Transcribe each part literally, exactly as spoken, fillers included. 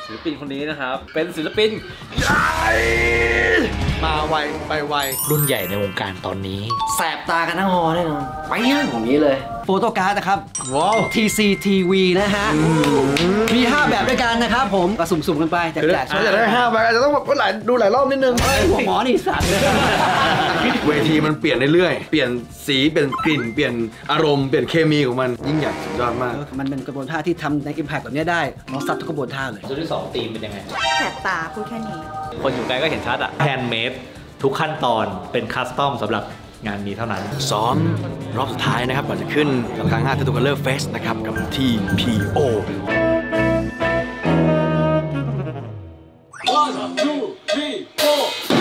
ศิลปินคนนี้นะครับเป็นศิลปินใหญ่มาไวไปไวรุ่นใหญ่ในวงการตอนนี้แสบตากันทั้งฮอแน่นอนไปย่างของนี้เลยโฟโต้การ์ดนะครับว้าว ที ซี ที วี นะฮะมีห้าแบบด้วยกันนะครับผมก็สุ่มๆกันไปแจกๆช่วยจะได้ห้าแบบอาจจะต้องแบบหลายดูหลายรอบนิดนึงหัวหมอนี่สัตว์เวทีมันเปลี่ยนเรื่อยๆเปลี่ยนสีเปลี่ยนกลิ่นเปลี่ยนอารมณ์เปลี่ยนเคมีของมันยิ่งใหญ่สุดยอดมากมันเป็นกระบวนท่าที่ทำใน Impact แบบนี้ได้เราซัดทุกกระบวนท่าเลยตัวที่สองธีมเป็นยังไงแสบตาพูดแค่นี้คนอยู่ไกลก็เห็นชัดอะแฮนด์เมดทุกขั้นตอนเป็นคัสตอมสำหรับงานนี้เท่านั้นซ้อมรอบสุดท้ายนะครับก่อนจะขึ้นกับครั้งห้า Tattoo Color Fest นะครับกับ ที พี โอ one two three four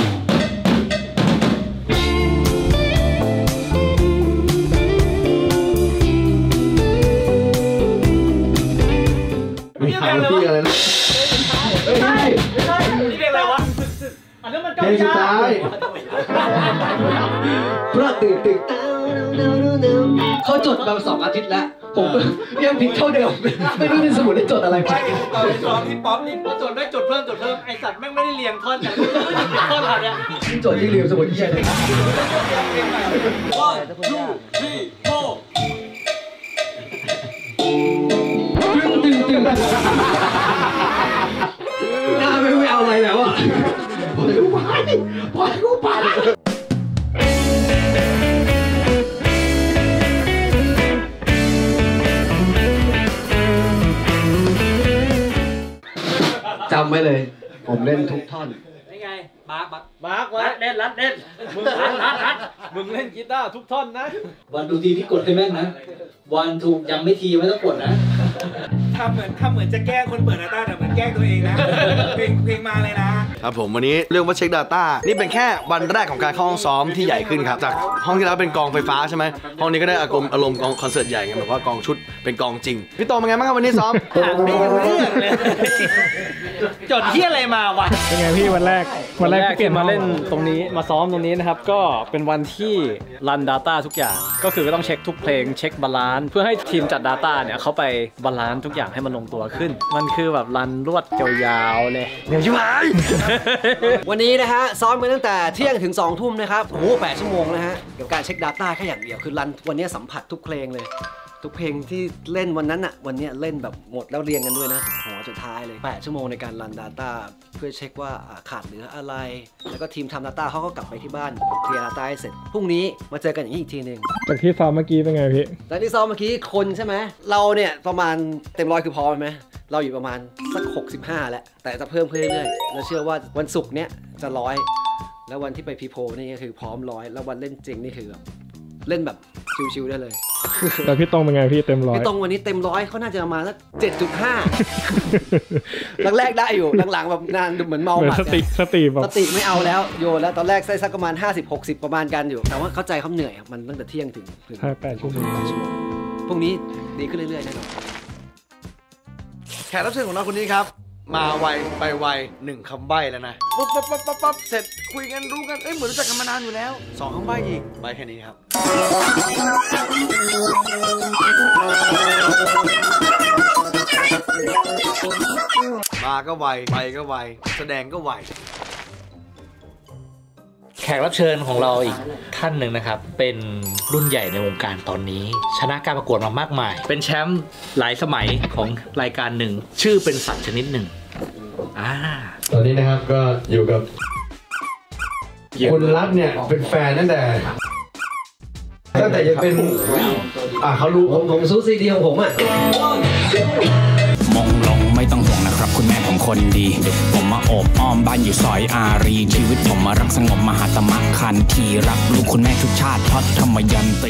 มีทางที่อะไรนะไม่ใช่ไม่ใช่นี่เป็นอะไรวะอันนั้นมันก้าวสุดท้ายพระตื่นตื่นเขาจดมาสองอาทิตย์แล้วผมยังผิดเท่าเดิมไม่รู้ในสมุดได้จดอะไรไปตอนที่สองที่ป๊อปนี่จดได้จดเพิ่มจดเพิ่มไอสัตว์แม่งไม่ได้เรียงท่อนกันท่อนอะไรเนี่ยจดที่เรียงสมุดที่อะไร one two three four ตึงตึงตึงหน้าไม่ไม่เอาอะไรแล้วอ่ะปล่อยกูไปปล่อยกูไปจำไว้เลยผมเล่นทุกท่อนนี่ไงมาร์กมาร์กไว้เล่นรัดเล่นมึงรัดรัดรัดมึงเล่นกีตาร์ทุกท่อนนะวันดูทีพี่กดให้แม่งนะวันถูกยังไม่ทีไม่ต้องกดนะทำเหมือนทำเหมือนจะแกล้งคนเปิด Data แต่เหมือนแกล้งตัวเองนะเพลงเพลงมาเลยนะครับผมวันนี้เรื่องว่าเช็ค Data นี่เป็นแค่วันแรกของการเข้าห้องซ้อมที่ใหญ่ขึ้นครับจากห้องที่แล้วเป็นกองไฟฟ้าใช่ไหมห้องนี้ก็ได้อารมณ์อารมณ์กองคอนเสิร์ตใหญ่ไงแบบว่ากองชุดเป็นกองจริงพี่โตเป็นไงบ้างครับวันนี้ซ้อมไม่รู้เรื่องเลยจดที่อะไรมาวะเป็นไงพี่วันแรกวันแรกเปลี่ยนมาเล่นตรงนี้มาซ้อมตรงนี้นะครับก็เป็นวันที่รัน Data ทุกอย่างก็คือต้องเช็คทุกเพลงเช็คบาลานซ์เพื่อให้ทีมจัด Data เนี่ยเขาไปบาลานซ์ทุกอย่างให้มันลงตัวขึ้นมันคือแบบรันรวดยาวๆเลยเดี๋ยวชิบหายวันนี้นะฮะซ้อมกันตั้งแต่เที่ยงถึงสองทุ่มนะครับโอ้โหแปดชั่วโมงนะฮะกับการเช็ค Data แค่อย่างเดียวคือรันวันนี้สัมผัสทุกเพลงเลยทุกเพลงที่เล่นวันนั้นอะวันนี้เล่นแบบหมดแล้วเรียงกันด้วยนะหัวสุดท้ายเลยแปดชั่วโมงในการรัน Data เพื่อเช็คว่าขาดเหลืออะไรแล้วก็ทีมทำ Data เขาก็กลับไปที่บ้านเคลียร์ Data ให้เสร็จพรุ่งนี้มาเจอกันอย่างนี้อีกทีนึงจากที่ซ้อมเมื่อกี้เป็นไงพี่จากที่ซ้อมเมื่อกี้คนใช่ไหมเราเนี่ยประมาณเต็มร้อยคือพอไหมเราอยู่ประมาณสักหกสิบห้าแล้วแต่จะเพิ่มขึ้นเรื่อยๆแล้วเชื่อว่าวันศุกร์เนี้ยจะร้อยแล้ววันที่ไปพีโพนี่ก็คือพร้อมร้อยแล้ววันเล่นจริงนี่คือแบบเล่นแบบชิวๆได้เลยแต่พี่ตรงเป็นไงพี่เต็มร้อยพี่ตรงวันนี้เต็มร้อยเขาน่าจะมาสักเจ็ดจุดห้าแรกๆได้อยู่หลังๆแบบนานเหมือนเมาหมัดสติสติแบบสติไม่เอาแล้วโยนแล้วตอนแรกใส่สักประมาณห้าสิบ หกสิบประมาณกันอยู่แต่ว่าเข้าใจเขาเหนื่อยมันตั้งแต่เที่ยงถึงถึงแปดชั่วโมงพรุ่งนี้ดีขึ้นเรื่อยๆแน่นอนแขกรับเชิญของเราคนนี้ครับมาไวไปไวหนึ่งคำใบ้แล้วนะปั๊บปั๊บปั๊บปั๊บปั๊บเสร็จคุยกันรู้กันเอ้ยเหมือนรู้จักกันมานานอยู่แล้วสองคำใบ้อีกใบ้แค่นี้ครับมาก็ไวไปก็ไวแสดงก็ไวแขกรับเชิญของเราอีกท่านหนึ่งนะครับเป็นรุ่นใหญ่ในวงการตอนนี้ชนะการประกวดมามากมายเป็นแชมป์หลายสมัยของรายการหนึ่งชื่อเป็นสัตว์ชนิดหนึ่งอ่าตอนนี้นะครับก็อยู่กับคุณรัฐเนี่ยเป็นแฟนตั้งแต่ตั้งแต่ยังเป็นอ่าเขารู้ผมผมซูซีดีของผมอ่ะมองลงไม่ต้องห่วงนะครับคุณแม่ผมคนดีผมมาโอบอ้อมบ้านอยู่ซอยอารีชีวิตผมมารักสงบมหาตมะคันทีรักลูกคุณแม่ทุกชาติพอดธรรมยันติ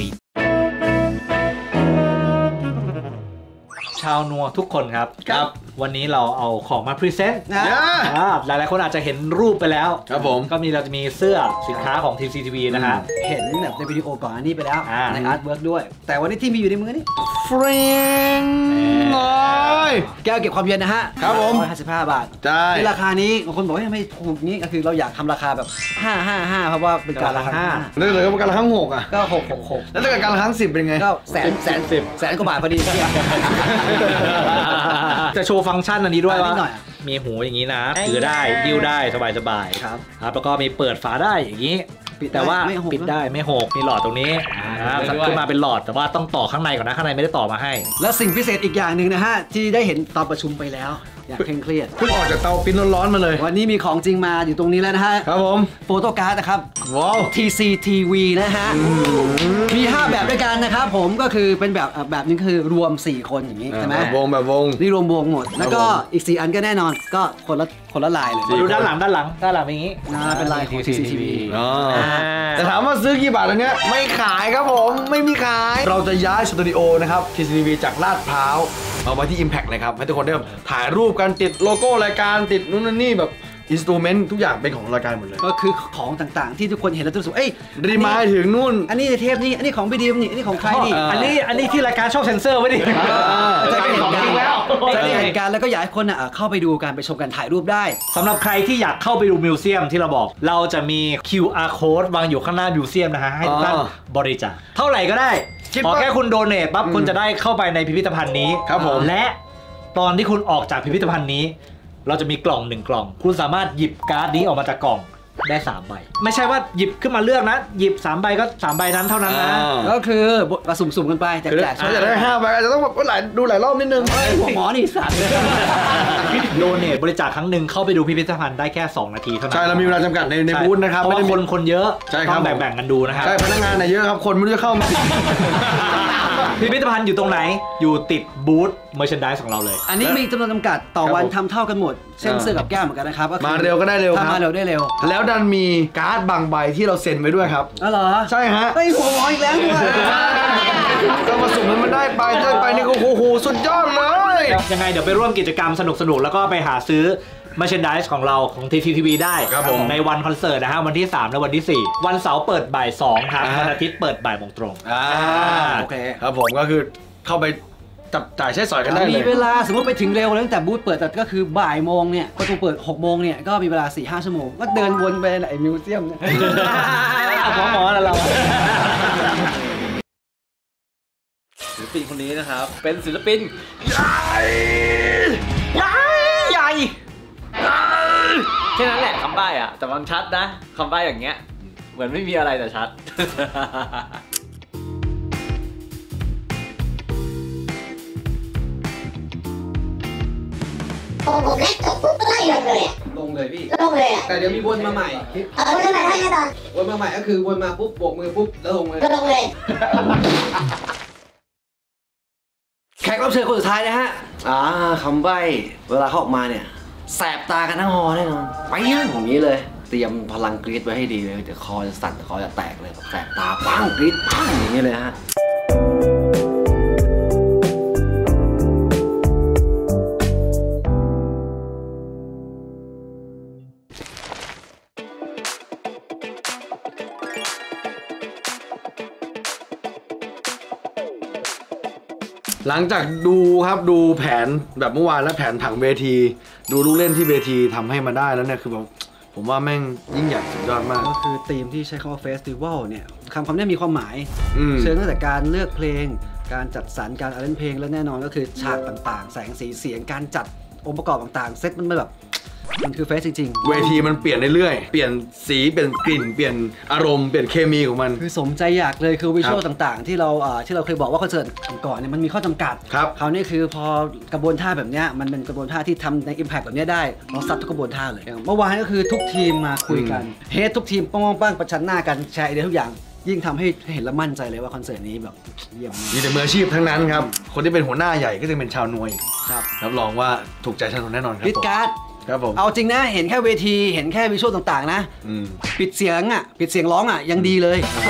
ชาวนัวทุกคนครับครับวันนี้เราเอาของมาพรีเซนต์นะหลายหลายคนอาจจะเห็นรูปไปแล้วครับผมก็มีเราจะมีเสื้อสินค้าของทีม ซี ที วี นะฮะเห็นแบบในวิดีโอก่อนอันนี้ไปแล้วในอาร์ตเวิร์กด้วยแต่วันนี้ที่มีอยู่ในมือนี่เฟรนเลยแก้วเก็บความเย็นนะฮะครับผมห้าสิบห้าบาทใช่ราคานี้บางคนบอกว่าไม่ถูกนี้ก็คือเราอยากทำราคาแบบห้า ห้า ห้าเพราะว่าเป็นการราคาห้าแล้วเลยก็การราคาหกอ่ะก็หก หก หกแล้วถ้าเกิดการราคาสิบเป็นไงก็แสนแสนสิบแสนกว่าบาทพอดีจะโชว์ฟังก์ชันอันนี้ด้วยว่ามีหูอย่างนี้นะถือได้ยิ้วได้สบายๆครับครับแล้วก็มีเปิดฝาได้อย่างนี้ปิดได้แต่ว่าไม่หกปิดได้ไม่หกมีหลอดตรงนี้นะครับขึ้นมาเป็นหลอดแต่ว่าต้องต่อข้างในก่อนนะข้างในไม่ได้ต่อมาให้และสิ่งพิเศษอีกอย่างหนึ่งนะฮะที่ได้เห็นตอนประชุมไปแล้วอย่างเคร่งเครียดเพิ่งออกจากเตาปิ้นร้อนๆมาเลยวันนี้มีของจริงมาอยู่ตรงนี้แล้วนะฮะครับผมโฟโต้การ์ดนะครับว้าวที ซี ที วี นะฮะ มี ห้า แบบด้วยกันนะครับผมก็คือเป็นแบบอ่ะแบบนึงคือรวม สี่ คนอย่างนี้ใช่ไหมแบบวงแบบวงนี่รวมวงหมด แล้วก็อีก สี่ อันก็แน่นอนก็คนละคนละลายเลยมาดูด้านหลังด้านหลังด้านหลังเป็นอย่างนี้นะเป็นลายของ ที ซี ที วีอ๋อแต่ถามว่าซื้อกี่บาทอันเนี้ยไม่ขายครับผมไม่มีขาย เราจะย้ายสตูดิโอนะครับ ที ซี ที วี จากลาดพร้าวเอาไว้ที่ Impact เลยครับให้ทุกคนได้แบบถ่ายรูปกันติดโลโก้รายการติดนู่นนนนี่แบบอินสตูเมนต์ทุกอย่างเป็นของรายการหมดเลยก็คือของต่างๆ ที่ทุกคนเห็นแล้วจะรู้สึกเอ้ยรีมายถึงนู่นอันนี้เทปนี้อันนี้ของพี่ดีมนี่อันนี้ของใครนี่อันนี้อันนี้ที่รายการชอบเซ็นเซอร์ไว้ดิจะได้เห็นของกัจรินงแล้วจะได้เห็นกันแล้วก็อยากให้คนอ่ะเข้าไปดูกันไปชมกันถ่ายรูปได้สำหรับใครที่อยากเข้าไปดูมิวเซียมที่เราบอก เราจะมี คิว อาร์ code วางอยู่ข้างหน้ามิวเซียมนะฮะให้ทุกท่านอ๋อบริจาคเท่าไหร่ก็ได้คิดขอว่าแค่คุณโดเนทปั๊บคุณจะได้เข้าไปในพิพิธภัณฑ์นี้ครับผมและตอนที่คุณออกจากพิพิธภัณฑ์นี้ เราจะมีกล่องหนึ่งกล่อง คุณสามารถหยิบการ์ดนี้ออกมาจากกล่องได้สามใบไม่ใช่ว่าหยิบขึ้นมาเลือกนะหยิบสามใบก็สามใบนั้นเท่านั้นนะก็คือกระสุ่มๆกันไปแจกคือแจกเขาจะได้ห้าใบอาจจะต้องแบบหลายดูหลายรอบนิดนึงหัวหมอนี่สัตว์โดเนทบริจาคครั้งหนึ่งเข้าไปดูพิพิธภัณฑ์ได้แค่สองนาทีเท่านั้นใช่เรามีเวลาจำกัดในในใช่บูธนะครับเพราะว่าไม่ได้มีคนคนเยอะใช่ครับต้องแบ่งๆกันดูนะครับใช่พนักงานเนี่ยเยอะครับคนไม่รู้จะเข้ามาพิพิธภัณฑ์อยู่ตรงไหนอยู่ติดบูธเมอร์ชันดายของเราเลยอันนี้มีจำนวนจำกัดต่อวันครับผมทำเท่ากันหมดเช่นเสื้อกับแก้มเหมือนกันนะครับก็คือมาเร็วก็ได้เร็วครับถ้ามาเร็วได้เร็วแล้วดันมีการ์ดบางใบที่เราเซ็นไว้ด้วยครับอ๋อเหรอใช่ฮะเฮ้ยหัวหมออีกแล้วด้วยเรามาสุ่มมันได้ไปได้ไปนี่ก็โอ้โหสุดยอดเลยยังไงเดี๋ยวไปร่วมกิจกรรมสนุกๆ แล้วก็ไปหาซื้อ merchandise ของเราของ ที ซี ที วี ได้ครับผมในวันคอนเสิร์ตนะฮะวันที่ สาม และวันที่ สี่ วันเสาร์เปิดบ่ายสองครับอ่าวันอาทิตย์เปิดบ่ายโมงตรงอ่าโอเคครับผมก็คือเข้าไปจับจ่ายใช้สอยกันได้เลมียเวลาสมมติไปถึงเร็วแล้วตั้งแต่บูธเปิดแต่ก็คือบ่ายโมงเนี่ยประตูเปิดหกโมงเนี่ยก็มีเวลา สี่ห้า ชั่วโมงก็เดินวนไปไหนมิวเซียมเนี่ยหมอหมอแล้วเราศิลปินคนนี้นะครับ เป็นศิลปินใหญ่ใหญ่ใหญ่แค่นั้นแหละคำใบ้อะแต่มันชัดนะคำใบ้อย่างเงี้ย เหมือนไม่มีอะไรแต่ชัดพอผมเล่นจบปุ๊บก็ไล่ลงเลยอะลงเลยพี่ลงเลยอ่ะแต่เดี๋ยวมีวนมาใหม่เอาไปทำไมให้ตอนวนมาใหม่ก็คือวนมาปุ๊บโบกมือปุ๊บแล้วลงเลยก็ลงเลยแขกรับเชิญคนสุดท้ายนะฮะอ่าคำใบ้เวลาเขาออกมาเนี่ยแสบตากันทั้งหอแน่นอนไปยังอย่างนี้เลย เตรียมพลังกรี๊ดไว้ให้ดีเลยเดี๋ยวคอจะสั่นคอจะแตกเลยแสบตาปังกรี๊ดปังอย่างนี้เลยฮะหลังจากดูครับดูแผนแบบเมื่อวานและแผนผังเวที ดูลูกเล่นที่เวทีทำให้มาได้แล้วเนี่ยคือแบบผมว่าแม่งยิ่งใหญ่สุดยอดมากก็คือธีมที่ใช้คำว่าเฟสติวัลเนี่ยคำคำนี้มีความหมายอืมเชิงตั้งแต่การเลือกเพลง การจัดสรรการอาเล่นเพลงและแน่นอนก็คือฉากต่างๆ แสงสีเสียงการจัดองค์ประกอบต่างๆ เซตมันแบบมันคือเฟสจริงๆเวทีมันเปลี่ยนเรื่อยๆเปลี่ยนสีเปลี่ยนกลิ่นเปลี่ยนอารมณ์เปลี่ยนเคมีของมันคือสมใจอยากเลยคือวิชวลครับต่างๆ ที่เราอ่าที่เราเคยบอกว่าคอนเสิร์ตก่อนเนี่ยมันมีข้อจำกัดครับคราวนี้คือพอกระบวนท่าแบบเนี้ยมันเป็นกระบวนท่าที่ทำใน Impact แบบเนี้ยได้เราซัดทุกกระบวนท่าเลยอย่างเมื่อวานก็คือทุกทีมมาคุยกันเฮดทุกทีมป้องๆป้างประชันหน้ากันแชร์ไอเดียทุกอย่าง ยิ่งทำให้เห็นและมั่นใจเลยว่าคอนเสิร์ตนี้แบบเยี่ยมมากมีแต่มืออาชีพทั้งนั้นครับคนที่เป็นหัวหน้าใหญ่ก็จะเป็นชาวนวยครับรับรองว่าถูกใจชาวนวยแน่นอนครับปิดการ์ดครับผมเอาจริงนะเห็นแค่เวทีเห็นแค่วิชวลต่างๆนะอืมปิดเสียงอ่ะปิดเสียงร้องอ่ะยังดีเลย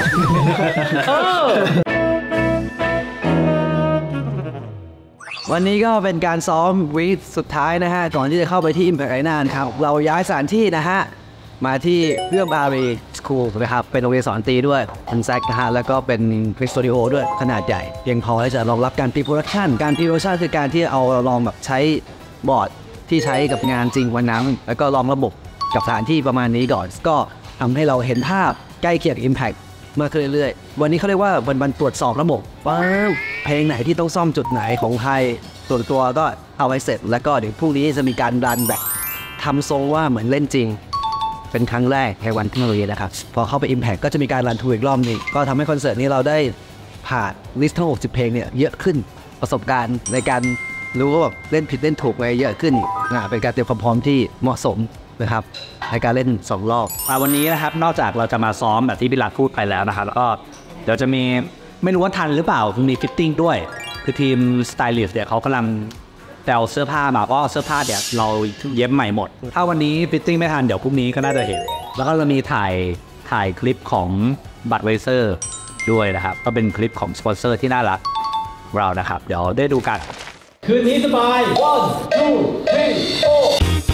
วันนี้ก็เป็นการซ้อมวีคสุดท้ายนะฮะ ก่อนที่จะเข้าไปที่ Impact Arena นะครับ เราย้ายสถานที่นะฮะ มาที่เพื่อบารีสคูลนะครับ เป็นโรงเรียนสอนดนตรีด้วยคุณแซกนะฮะ แล้วก็เป็นคริสตูดิโอด้วยขนาดใหญ่ เพียงพอที่จะรองรับการพรีโปรดักชันการพรีโปรดักชันคือการที่เอาเราลองแบบใช้บอร์ดที่ใช้กับงานจริงวันนั้นแล้วก็ลองระบบกับสถานที่ประมาณนี้ก่อน ก็ทำให้เราเห็นภาพใกล้เคียง Impact มากขึ้นเรื่อยๆ วันนี้เขาเรียกว่าวันวันตรวจสอบระบบว่าเพลงไหนที่ต้องซ่อมจุดไหนของใครส่วนตัวก็เอาไว้เสร็จแล้วก็เดี๋ยวพรุ่งนี้จะมีการรันแบบทำทรงว่าเหมือนเล่นจริงเป็นครั้งแรกในวันเทคโนโลยีนะครับพอเข้าไป Impact ก็จะมีการรันทูอีกรอบนึงก็ทำให้คอนเสิร์ตนี้เราได้ผ่านลิสต์ทั้งหกสิบเพลงเนี่ยเยอะขึ้นประสบการณ์ในการรู้ว่าแบบเล่นผิดเล่นถูกอะไรเยอะขึ้นนะเป็นการเตรียมความพร้อมที่เหมาะสมนะครับในการเล่นสองรอบวันนี้นะครับนอกจากเราจะมาซ้อมแบบที่พี่รัฐพูดไปแล้วนะครับแล้วก็เดี๋ยวจะมีไม่รู้ว่าทันหรือเปล่ามีฟิตติ้งด้วยคือทีมสไตลิสต์เนี่ยเขากำลังแต่เอาเสื้อผ้ามาเพราะเสื้อผ้าเนี่ยเราเย็บใหม่หมดถ้าวันนี้ฟิตติ้งไม่ทันเดี๋ยวพรุ่งนี้ก็น่าจะเห็นแล้วก็เรามีถ่ายถ่ายคลิปของบัตไวเซอร์ด้วยนะครับก็เป็นคลิปของสปอนเซอร์ที่น่ารักเรานะครับเดี๋ยวได้ดูกันคืนนี้สบาย one two three four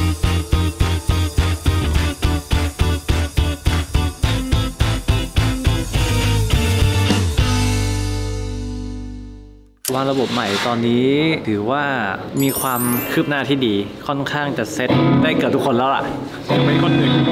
วางระบบใหม่ตอนนี้ถือว่ามีความคืบหน้าที่ดีค่อนข้างจะเซ็ตได้เกือบทุกคนแล้วล่ะยังไม่คนหนึ่ง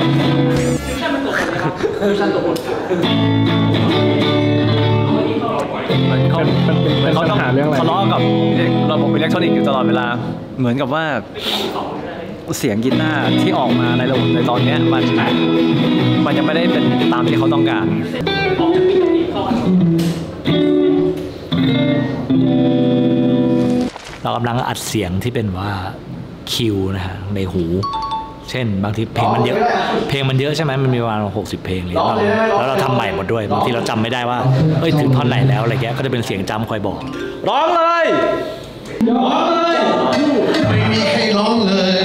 เหมือนเขาเหมือนเขาต้องทะเลาะกับระบบอิเล็กทรอนิกส์อยู่ตลอดเวลาเหมือนกับว่าเสียงกีตาร์ที่ออกมาในระบบในตอนนี้มันมันยังไม่ได้เป็นตามที่เขาต้องการเรากำลังอัดเสียงที่เป็นว่าคิวนะฮะในหูเช่นบางทีเพลงมันเยอะเพลงมันเยอะใช่ไหมมันมีประมาณหกสิบเพลงเลยแล้วเราทำใหม่หมดด้วยบางทีเราจำไม่ได้ว่าเอ้ยถึงท่อนไหนแล้วอะไรเงี้ยก็จะเป็นเสียงจำคอยบอกร้องเลยร้องเลยไม่มีใครร้องเลย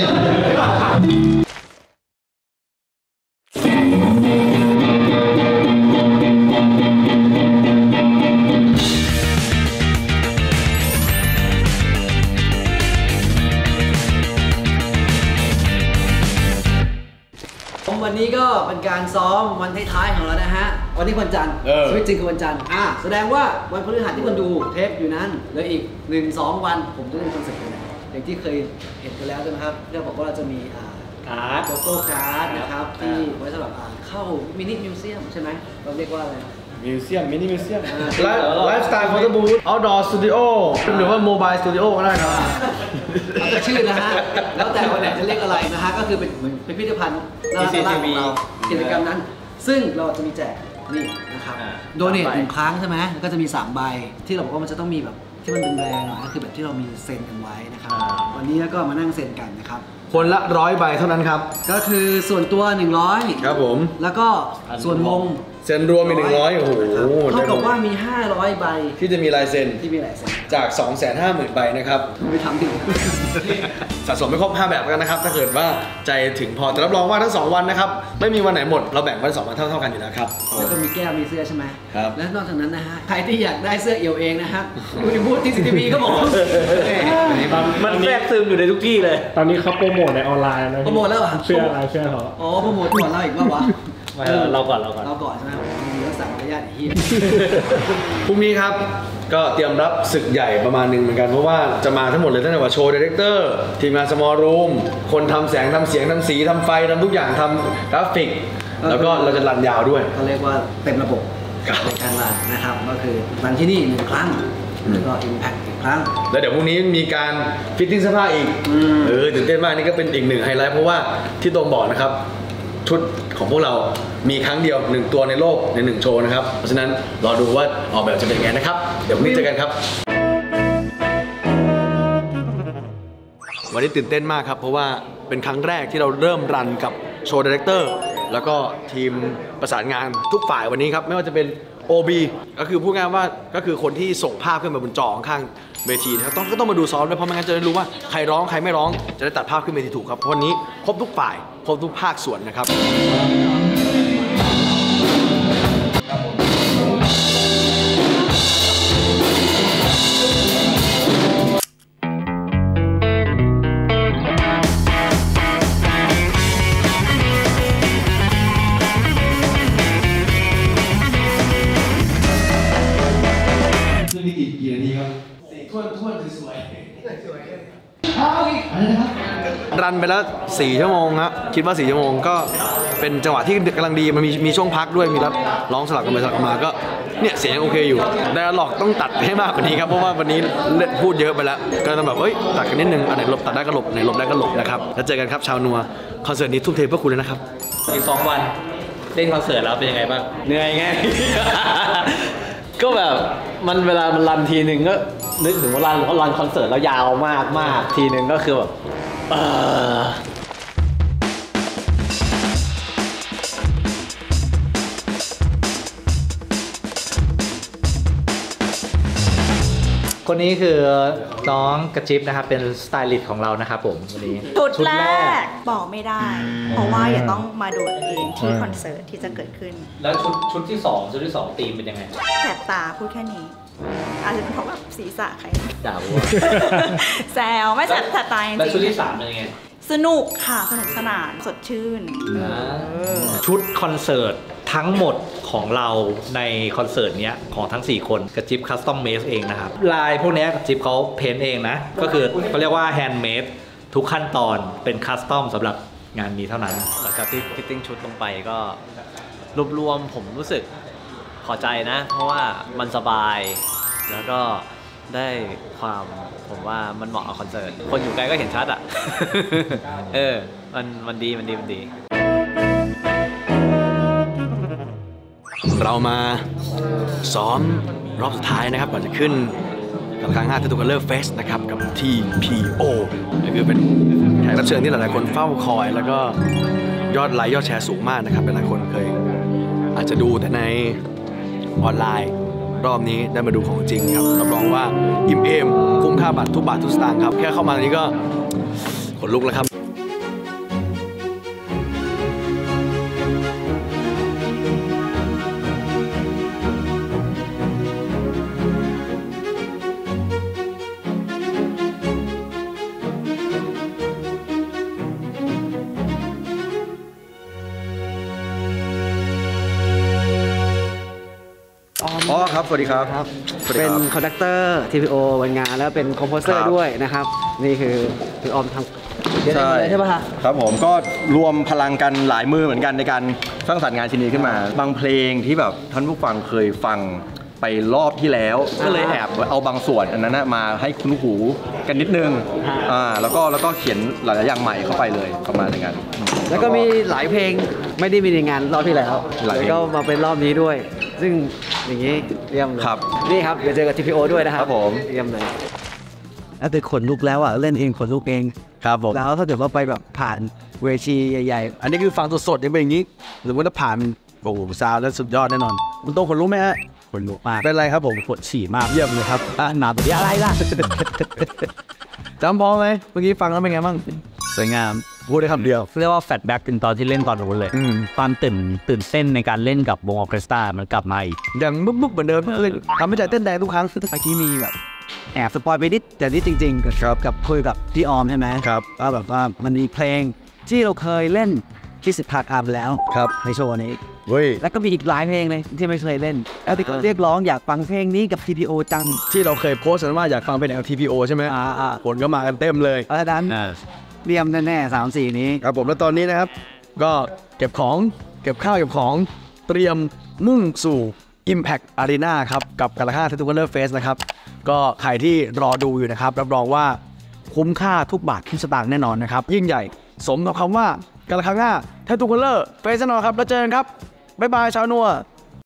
วันนี้ก็เป็นการซ้อมวันท้ายๆของเรานะฮะวันนี้วันจันทร์ชีวิตจริงคือวันจันทร์อ่ะแสดงว่าวันพฤหัสที่คุณดูเทปอยู่นั้นเหลืออีก หนึ่งสอง วันผมจะเล่นคอนเสิร์ตกันอย่างที่เคยเห็นกันแล้วใช่ไหมครับที่บอกว่าเราจะมีการ์ดโฟโต้การ์ดนะครับที่ไว้สำหรับเข้ามินิมิวเซียมใช่ไหมเราเรียกว่าอะไรมิวเซียมมินิมิวเซียมไลฟ์สไตล์ฟอโต้บูธเอาท์ดอร์สตูดิโอหรือว่าโมบายสตูดิโอก็ได้ครับแล้วแต่ชื่อนะฮะแล้วแต่วันไหนจะเรียกอะไรนะฮะก็คือเป็นเหมือนเป็นพิพิธภัณฑ์ล่าสุดของเรากิจกรรมนั้นซึ่งเราจะมีแจกนี่นะครับโดเนทหนึ่งครั้งใช่ไหมแล้วก็จะมีสามใบที่เราบอกว่ามันจะต้องมีแบบที่มันเป็นแบรนด์หน่อยก็คือแบบที่เรามีเซ็นกันไว้นะครับวันนี้ก็มานั่งเซ็นกันนะครับคนละร้อยใบเท่านั้นครับก็คือส่วนตัวหนึ่งร้อยครับผมแล้วก็ส่วนวงเซ็นรวมมีหนึ่งร้อยโอ้โหเท่ากับว่ามีห้าร้อยใบที่จะมีลายเซ็นที่มีลายเซ็นจาก สองแสนห้าหมื่น ใบนะครับไม่ทำถึงสะสมไม่ครบห้าแบบกันนะครับถ้าเกิดว่าใจถึงพอแต่รับรองว่าทั้งสองวันนะครับไม่มีวันไหนหมดเราแบ่งวันสองวันเท่าเท่ากันอยู่แล้วครับแล้วก็มีแก้วมีเสื้อใช่ไหมครับและนอกจากนั้นนะฮะใครที่อยากได้เสื้อเอี่ยวเองนะฮะดูในบูธที่ซีทีวีก็บอกมันแทรกซึมอยู่ในทุกที่เลยตอนนี้เขาโปรโมทในออนไลน์นะโปรโมทแล้วเหรอเสื้ออะไรเสื้อเขาอ๋อโปรโมทก่อนเราอีกว่าวะเราก่อนเราก่อนเราก่อนใช่ไหมมีรักษามารยาทเฮียพรุ่งนี้ครับก็เตรียมรับศึกใหญ่ประมาณหนึ่งเหมือนกันเพราะว่าจะมาทั้งหมดเลยตั้งแต่ว่าโชว์ดีเรคเตอร์ทีมงานสมอลรูมคนทำแสงทำเสียงทำสีทำไฟทำทุกอย่างทำกราฟิกแล้วก็เราจะรันยาวด้วยเขาเรียกว่าเต็มระบบในการรันนะครับก็คือรันที่นี่หนึ่งครั้งแล้วก็ Impact อีกครั้งแล้วเดี๋ยวพรุ่งนี้มีการฟิตติ้งเสื้อผ้าอีกเออตื่นเต้นมากนี่ก็เป็นอีกหนึ่งไฮไลท์เพราะว่าที่ตรงบอกนะครับชุดของพวกเรามีครั้งเดียวหนึ่งตัวในโลกในหนึ่งโชว์นะครับเพราะฉะนั้นรอดูว่าออกแบบจะเป็นไงนะครับเดี๋ยวพรุ่งนี้เจอกันครับวันนี้ตื่นเต้นมากครับเพราะว่าเป็นครั้งแรกที่เราเริ่มรันกับโชว์ดีเรคเตอร์แล้วก็ทีมประสานงานทุกฝ่ายวันนี้ครับไม่ว่าจะเป็น โอ บี ก็คือพูดง่ายว่าก็คือคนที่ส่งภาพขึ้นมาบนจอข้างเวทีนะครับต้องก็ต้องมาดูซ้อมด้วยเพราะไม่งั้นจะได้รู้ว่าใครร้องใครไม่ร้องจะได้ตัดภาพขึ้นเวทีถูกครับวันนี้ครบทุกฝ่ายครบทุกภาคส่วนนะครับรันไปแล้วสี่ชั่วโมงครับคิดว่าสี่ชั่วโมงก็เป็นจังหวะที่กำลังดีมันมีมีช่วงพักด้วยมีรับร้องสลับกันไปสลับกันมาก็เนี่ยเสียงโอเคอยู่ไดอะล็อกต้องตัดให้มากกว่านี้ครับเพราะว่าวันนี้พูดเยอะไปแล้วก็ต้องแบบเอ้ยตัดกันนิดนึงอันไหนหลบตัดได้ก็หลบไหนหลบได้ก็หลบนะครับแล้วเจอกันครับชาวนัวคอนเสิร์ตนี้ทุ่มเทเพื่อคุณเลยนะครับอีกสองวันเล่นคอนเสิร์ตแล้วเป็นยังไงบ้างเหนื่อยไง ก็แบบมันเวลามันรันทีหนึ่งก็นึกถึงว่ารันรันคอนเสิร์ตแล้วยาวมากมากทีหนึ่งก็คือแบบเออคนนี้คือน้องกระจิ๊บนะครับเป็นสไตลิสต์ของเรานะครับผมวันนี้ชุดแรกบอกไม่ได้ เพราะว่าอย่าต้องมาดูเองที่คอนเสิร์ตที่จะเกิดขึ้นแล้วชุดชุดที่สองชุดที่สองธีมเป็นยังไงแสบตาพูดแค่นี้อาจจะเป็นเพราะแบบศีรษะใครด่าวัวแซวไม่แสบตาจริงๆแล้วชุดที่สามเป็นยังไงสนุกค่ะสนุกสนานสดชื่นชุดคอนเสิร์ตทั้งหมดของเราในคอนเสิร์ตเนี้ยของทั้งสี่คนกระจิ๊บคัสตอมเมดเองนะครับลายพวกนี้กระจิ๊บเขาเพ้นเองนะก็คือเขาเรียกว่าแฮนด์เมดทุกขั้นตอนเป็นคัสตอมสำหรับงานนี้เท่านั้นหลังจากที่ฟิตติ้งชุดลงไปก็รวมๆผมรู้สึกพอใจนะเพราะว่ามันสบายแล้วก็ได้ความผมว่ามันเหมาะกับคอนเสิร์ตคนอยู่ไกลก็เห็นชัดอ่ะ เออมันมันดีมันดีมันดีเรามาซ้อมรอบสุดท้ายนะครับก่อนจะขึ้นกับครั้งห้าที่ตุกเกอร์เฟสนะครับกับ ที พี โอ ก็คือเป็นแขกรับเชิญที่หลายๆคนเฝ้าคอยแล้วก็ยอดไลค์ยอดแชร์สูงมากนะครับหลายคนเคยอาจจะดูแต่ในออนไลน์รอบนี้ได้มาดูของจริงครับรับรองว่าอิ่มเอมคุ้มค่าบัตรทุกบาททุกสตางค์ครับแค่เข้ามาตรงนี้ก็ขนลุกแล้วครับอ๋อครับสวัสดีครับเป็นคอนดักเตอร์ ที พี โอ วันงานแล้วเป็นคอมโพเซอร์ด้วยนะครับนี่คือคือออมทำใช่ใช่ป่ะคะครับผมก็รวมพลังกันหลายมือเหมือนกันในการสร้างสรรค์งานชิ้นนี้ขึ้นมาบางเพลงที่แบบท่านผู้ฟังเคยฟังไปรอบที่แล้วก็เลยแอบเอาบางส่วนอันนั้นมาให้คุณหูกันนิดนึงอ่าแล้วก็แล้วก็เขียนหลายๆอย่างใหม่เข้าไปเลยประมาณอย่างนั้นแล้วก็มีหลายเพลงไม่ได้มีในงานรอบที่แล้วแล้วก็มาเป็นรอบนี้ด้วยซึ่งอย่างนี้เยี่ยมเลยครับนี่ครับเดี๋ยวเจอกับ ที พี โอ ด้วยนะครับครับผมเยี่ยมเลยแล้วเป็นขนลุกแล้วอ่ะเล่นเองขนลุกเองครับผมแล้วถ้าเกิดว่าไปแบบผ่านเวทีใหญ่ๆอันนี้คือฟังสดๆยังเป็นอย่างนี้หรือว่าถ้าผ่านโอ้โหซาวด์แล้วสุดยอดแน่นอนคุณโต้ขนลุกไหมฮะขนลุกมากเป็นไรครับผมปวดฉี่มากเยี่ยมเลยครับอ่ะหนาตัวนี้อะไรล่ะจำพอไหมเมื่อกี้ฟังแล้วเป็นไงบ้างสวยงามพูดได้คำเดียวเรียกว่าแฟลชแบ็กเป็นตอนที่เล่นตอนนู้นเลยความตื่นตื่นเต้นในการเล่นกับวงออร์เคสตรามันกลับมาอีกอย่างบุ๊บๆเหมือนเดิมเลยทำให้ใจเต้นแรงทุกครั้งซึ่งเมื่อกี้มีแบบแอบสปอยไปนิดแต่นี่จริงๆกับกับคุยกับพี่ออมใช่ไหมครับก็แบบว่ามันมีเพลงที่เราเคยเล่นที่สิบพักอาร์มแล้วครับในโชว์นี้เว้ยแล้วก็มีอีกหลายเพลงเลยที่ไม่เคยเล่นแล้วที่เรียกร้องอยากฟังเพลงนี้กับ ที พี โอ จังที่เราเคยโพสต์กันว่าอยากฟังเป็น แอล ที พี โอ ใช่ไหมอ่าผลก็มากันเต็มเลยเพราะฉะนั้นเรียมแน่ๆสามสี่นี้ครับผมแล้วตอนนี้นะครับก็เก็บของเก็บข้าวเก็บของเตรียมมุ่งสู่ Impact Arena ครับกับกาลาค่า Tattoo Color Fest นะครับก็ใครที่รอดูอยู่นะครับรับรองว่าคุ้มค่าทุกบาททุกสตางค์แน่นอนนะครับยิ่งใหญ่สมกับคำว่ากาลาค่า Tattoo Color Fest แน่นอนครับแล้วเจอกันครับบ๊ายบายชาวนัว